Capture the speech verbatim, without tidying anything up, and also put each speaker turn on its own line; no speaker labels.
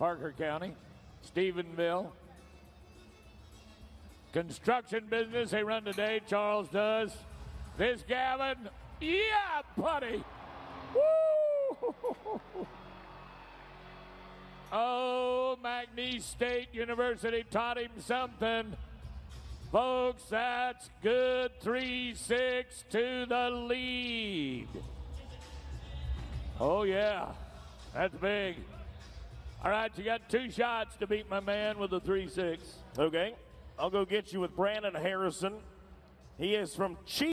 Parker County, Stephenville. Construction business, they run today. Charles does. This Gavin, yeah, buddy. Woo! Oh, McNeese State University taught him something. Folks, that's good. three six to the lead. Oh, yeah. That's big. All right, you got two shots to beat my man with the three six.
Okay. I'll go get you with Brandon Harrison. He is from Chief.